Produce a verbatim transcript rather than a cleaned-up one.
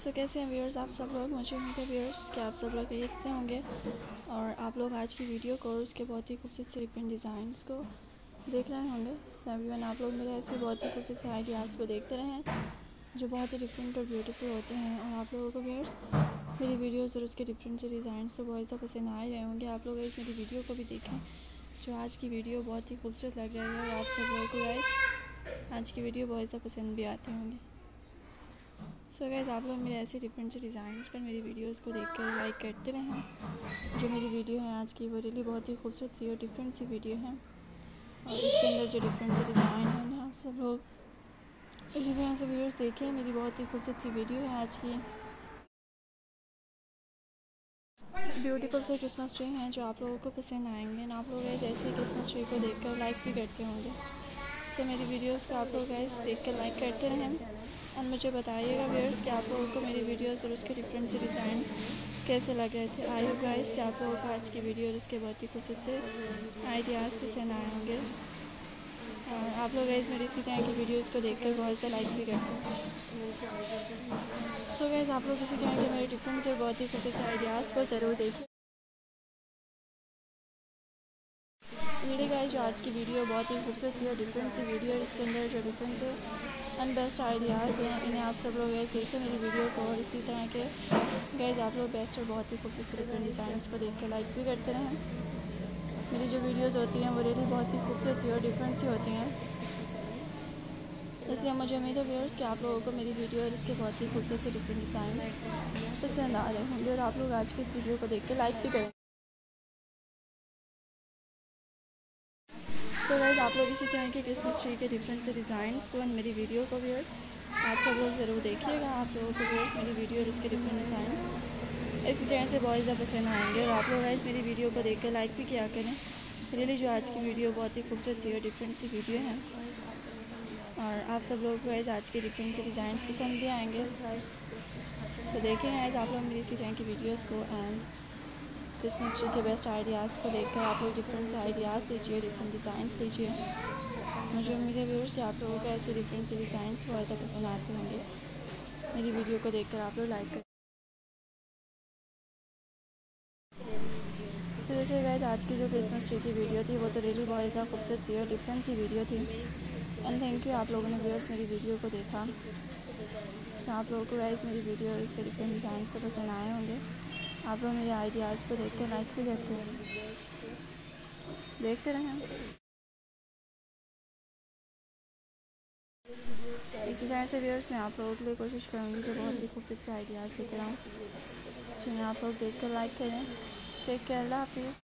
सो कैसे हैं व्यूअर्स आप सब लोग। मुझे उम्मीद है व्यूअर्स कि आप सब लोग खैरियत से होंगे और आप लोग आज की वीडियो को और उसके बहुत ही खूबसूरत से डिफरेंट डिज़ाइंस को देख रहे होंगे। सो एवरीवन आप लोग मेरे ऐसे बहुत ही खूबसूरत से आइडियाज़ को देखते रहें जो बहुत ही डिफरेंट और ब्यूटीफुल होते हैं। और आप लोगों को व्यूअर्स मेरी वीडियोस और उसके डिफरेंट से डिज़ाइन तो बहुत ज़्यादा पसंद आ रहे होंगे। आप लोग इस मेरी वीडियो को भी देखें जो आज की वीडियो बहुत ही खूबसूरत लग रही है और आप सब लोगों को गाइस आज की वीडियो बहुत ज़्यादा पसंद भी आते होंगे। सो so गाइस आप लोग मेरे ऐसे डिफरेंट से डिज़ाइंस पर मेरी वीडियोस को देखकर लाइक करते रहें। जो मेरी वीडियो है आज की वो रियली बहुत ही खूबसूरत सी और डिफरेंट सी वीडियो है और इसके अंदर जो डिफरेंट से डिज़ाइन है ना आप सब लोग इसी तरह से वीडियोस देखें। मेरी बहुत ही खूबसूरत सी वीडियो है आज की। ब्यूटीफुल से क्रिसमस ट्री हैं जो आप लोगों को पसंद आएंगे ना। आप लोग जैसे क्रिसमस ट्री को देखकर लाइक भी करते होंगे। सो so, मेरी वीडियोस को आप लोग गाइस देख कर लाइक करते रहें और मुझे बताइएगा व्यूअर्स कि आप लोगों को मेरी वीडियोस और उसके डिफरेंट से डिज़ाइन कैसे लग रहे थे। आई होप गाइस कि आप लोगों को आज की वीडियो और उसके बहुत ही खूबसूरत से आइडियाज़ पसंद आए होंगे और आप लोग गाइस मेरी इसी तरह की वीडियोस को देखकर बहुत ज़्यादा लाइक भी करते हैं। सो गाइस आप लोग इसी तरह के मेरे डिफरेंट और बहुत ही खूबसूरत से आइडियाज़ को ज़रूर देखिए। मेरे गाइस जो आज की वीडियो बहुत ही खूबसूरत सी और डिफरेंट सी वीडियो है। इसके अंदर जो डिफरेंट से एंड बेस्ट आइडियाज़ हैं इन्हें आप सब लोग गैस देखते मेरी वीडियो को और इसी तरह के गैस आप लोग बेस्ट और बहुत ही खूबसूरत से डिफरेंट डिज़ाइंस को देख कर लाइक भी करते रहें। मेरी जो वीडियोस होती हैं वो रियली बहुत ही खूबसूरत सी और डिफरेंट सी होती हैं, इसलिए मुझे उम्मीद है व्यूअर्स कि आप लोगों को मेरी वीडियो और इसके बहुत ही खूबसूरत से डिफरेंट डिज़ाइन पसंद आ रहे होंगे और आप लोग आज की इस वीडियो को देख के लाइक भी करें। तो गाइस आप लोग इसी तरह के क्रिसमस ट्री के डिफरेंट से डिज़ाइंस को और मेरी वीडियो को व्यूअर्स आप सब लोग ज़रूर देखिएगा। आप लोगों को व्यूअर्स मेरी वीडियो और इसके डिफरेंट डिज़ाइन इसी तरह से बहुत ज़्यादा पसंद आएंगे और आप लोग गाइस मेरी वीडियो को देख कर लाइक भी किया करें। रियली जो आज की वीडियो बहुत ही खूबसूरत सी और डिफरेंट सी वीडियो है और आप सब लोगों को गाइस आज के डिफरेंट से डिज़ाइन पसंद भी आएंगे। सो देखें गाइस आप लोग मेरी इसी तरह की वीडियोज़ को एंड क्रिसमस ट्री के बेस्ट आइडियाज़ को देखकर आप लोग डिफरेंट से आइडियाज़ लीजिए, डिफरेंट डिज़ाइंस लीजिए। मुझे उम्मीद है व्यूअर्स कि आप लोगों को ऐसे डिफरेंट से डिज़ाइंस बहुत ज़्यादा पसंद आते होंगे। मेरी वीडियो को देखकर आप लोग लाइक करें। तो जैसे गाइस आज की जो क्रिसमस ट्री की वीडियो थी वो तो रियली बहुत ज़्यादा खूबसूरत सी और डिफरेंट सी वीडियो थी एंड थैंक यू आप लोगों ने व्यूअर्स मेरी वीडियो को देखा। सो आप लोगों को गाइस मेरी वीडियो और इसके डिफरेंट डिज़ाइंस तो पसंद आए होंगे। आप लोग मेरे आइडियाज़ को देख कर लाइक भी करते हैं, देखते रहें। इसी तरह से व्यूअर्स मैं आप लोगों के लिए कोशिश करूँगी कि बहुत ही खूबसूरत से आइडियाज़ लेकर आऊँ जिन्हें आप लोग देख कर लाइक करें। टेक केयर, अल्लाह हाफिज़।